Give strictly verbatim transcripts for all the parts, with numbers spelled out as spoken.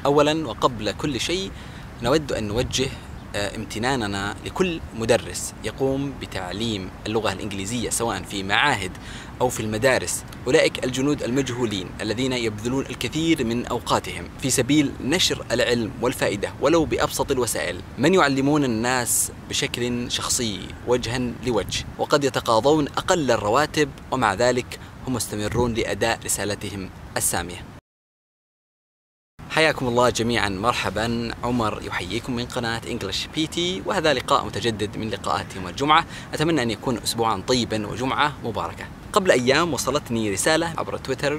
أولا وقبل كل شيء نود أن نوجه امتناننا لكل مدرس يقوم بتعليم اللغة الإنجليزية سواء في معاهد أو في المدارس. أولئك الجنود المجهولين الذين يبذلون الكثير من أوقاتهم في سبيل نشر العلم والفائدة ولو بأبسط الوسائل، من يعلمون الناس بشكل شخصي وجها لوجه، وقد يتقاضون أقل الرواتب ومع ذلك هم مستمرون لأداء رسالتهم السامية. حياكم الله جميعا، مرحبا. عمر يحييكم من قناة إنجلش بي تي، وهذا لقاء متجدد من لقاءات يوم الجمعة. أتمنى أن يكون أسبوعا طيبا وجمعة مباركة. قبل أيام وصلتني رسالة عبر تويتر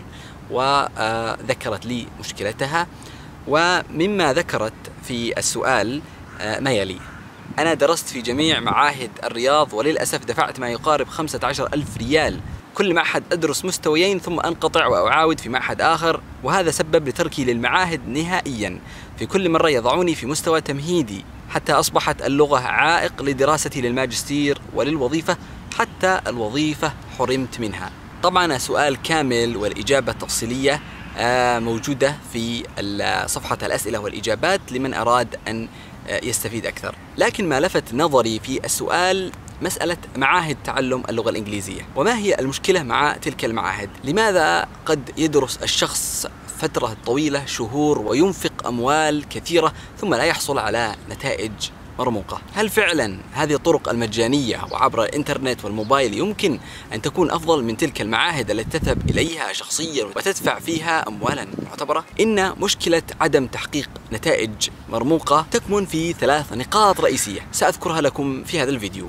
وذكرت لي مشكلتها، ومما ذكرت في السؤال ما يلي: أنا درست في جميع معاهد الرياض وللأسف دفعت ما يقارب خمسة عشر ألف ريال، كل معهد أدرس مستويين ثم أنقطع وأعاود في معهد آخر، وهذا سبب لتركي للمعاهد نهائيا. في كل مرة يضعوني في مستوى تمهيدي حتى أصبحت اللغة عائق لدراستي للماجستير وللوظيفة، حتى الوظيفة حرمت منها. طبعا سؤال كامل والإجابة تفصيلية موجودة في صفحة الأسئلة والإجابات لمن أراد أن يستفيد أكثر، لكن ما لفت نظري في السؤال مسألة معاهد تعلم اللغة الإنجليزية. وما هي المشكلة مع تلك المعاهد؟ لماذا قد يدرس الشخص فترة طويلة شهور وينفق أموال كثيرة ثم لا يحصل على نتائج مرموقة؟ هل فعلا هذه الطرق المجانية وعبر الإنترنت والموبايل يمكن أن تكون أفضل من تلك المعاهد التي تذهب إليها شخصيا وتدفع فيها أموالا معتبرة؟ إن مشكلة عدم تحقيق نتائج مرموقة تكمن في ثلاث نقاط رئيسية سأذكرها لكم في هذا الفيديو.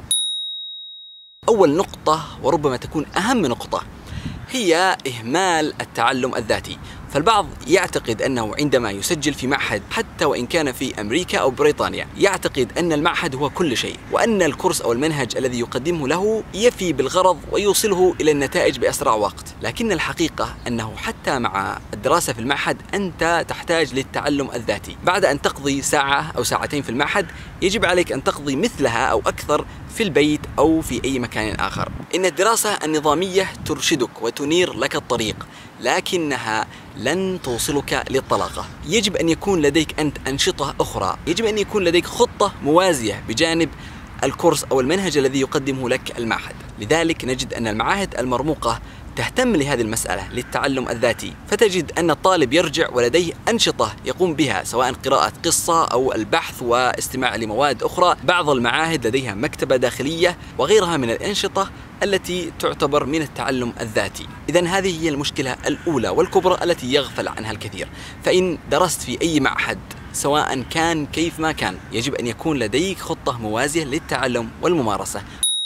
أول نقطة وربما تكون أهم نقطة هي إهمال التعلم الذاتي. فالبعض يعتقد أنه عندما يسجل في معهد حتى وإن كان في أمريكا أو بريطانيا يعتقد أن المعهد هو كل شيء، وأن الكورس أو المنهج الذي يقدمه له يفي بالغرض ويوصله إلى النتائج بأسرع وقت. لكن الحقيقة أنه حتى مع الدراسة في المعهد أنت تحتاج للتعلم الذاتي. بعد أن تقضي ساعة أو ساعتين في المعهد يجب عليك أن تقضي مثلها أو أكثر في البيت أو في أي مكان آخر. إن الدراسة النظامية ترشدك وتنير لك الطريق، لكنها لن توصلك للطلاقة. يجب أن يكون لديك أنت أنشطة أخرى، يجب أن يكون لديك خطة موازية بجانب الكورس أو المنهج الذي يقدمه لك المعهد. لذلك نجد أن المعاهد المرموقة تهتم لهذه المسألة للتعلم الذاتي، فتجد أن الطالب يرجع ولديه أنشطة يقوم بها سواء قراءة قصة أو البحث واستماع لمواد أخرى. بعض المعاهد لديها مكتبة داخلية وغيرها من الأنشطة التي تعتبر من التعلم الذاتي. إذن هذه هي المشكلة الأولى والكبرى التي يغفل عنها الكثير. فإن درست في أي معهد سواء كان كيف ما كان يجب أن يكون لديك خطة موازية للتعلم والممارسة.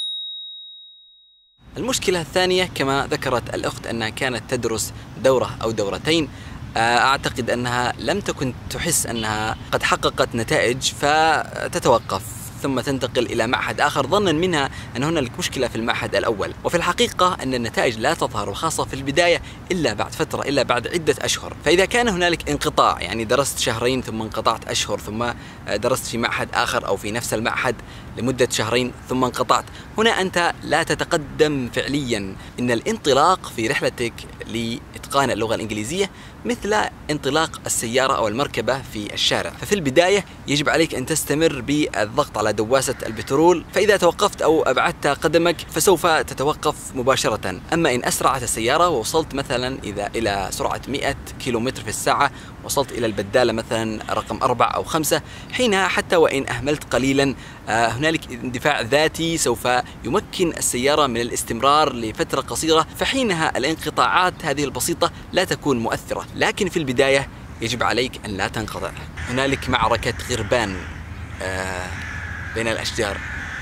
المشكلة الثانية كما ذكرت الأخت أنها كانت تدرس دورة أو دورتين، أعتقد أنها لم تكن تحس أنها قد حققت نتائج فتتوقف ثم تنتقل إلى معهد آخر ظنا منها أن هنالك مشكلة في المعهد الأول. وفي الحقيقة أن النتائج لا تظهر خاصة في البداية إلا بعد فترة، إلا بعد عدة أشهر. فإذا كان هنالك انقطاع، يعني درست شهرين ثم انقطعت أشهر، ثم درست في معهد آخر أو في نفس المعهد لمدة شهرين ثم انقطعت، هنا أنت لا تتقدم فعليا. إن الانطلاق في رحلتك لإتقان اللغة الإنجليزية مثل انطلاق السيارة أو المركبة في الشارع. ففي البداية يجب عليك أن تستمر بالضغط على دواسة البترول، فإذا توقفت أو أبعدت قدمك فسوف تتوقف مباشرة. أما إن أسرعت السيارة ووصلت مثلا إذا إلى سرعة مئة كيلومتر في الساعة، وصلت إلى البدالة مثلا رقم أربعة أو خمسة، حينها حتى وإن أهملت قليلا هنالك اندفاع ذاتي سوف يمكن السيارة من الاستمرار لفترة قصيرة، فحينها الانقطاعات هذه البسيطة لا تكون مؤثرة. لكن في البداية يجب عليك أن لا تنقطع. هنالك معركة غربان آه بين الأشجار.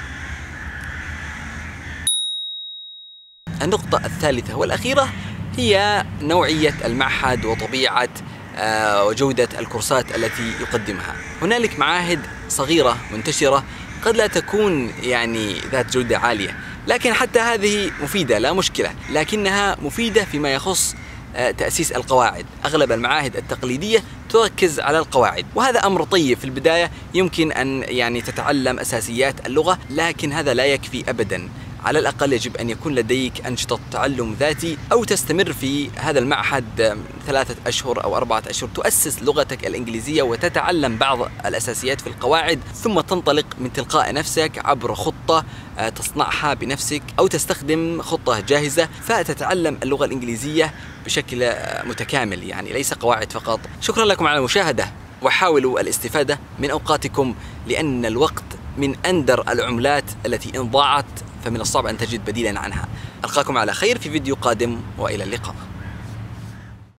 النقطة الثالثة والأخيرة هي نوعية المعهد وطبيعة آه وجودة الكورسات التي يقدمها. هنالك معاهد صغيرة منتشرة قد لا تكون يعني ذات جودة عالية، لكن حتى هذه مفيدة لا مشكلة، لكنها مفيدة فيما يخص تأسيس القواعد. أغلب المعاهد التقليدية تركز على القواعد، وهذا أمر طيب. في البداية يمكن أن يعني تتعلم أساسيات اللغة، لكن هذا لا يكفي أبدا. على الأقل يجب أن يكون لديك أنشطة تعلم ذاتي، أو تستمر في هذا المعهد ثلاثة أشهر أو أربعة أشهر تؤسس لغتك الإنجليزية وتتعلم بعض الأساسيات في القواعد، ثم تنطلق من تلقاء نفسك عبر خطة تصنعها بنفسك، أو تستخدم خطة جاهزة فتتعلم اللغة الإنجليزية بشكل متكامل، يعني ليس قواعد فقط. شكرا لكم على المشاهدة، وحاولوا الاستفادة من أوقاتكم، لأن الوقت من أندر العملات التي إن ضاعت فمن الصعب أن تجد بديلا عنها. ألقاكم على خير في فيديو قادم، وإلى اللقاء.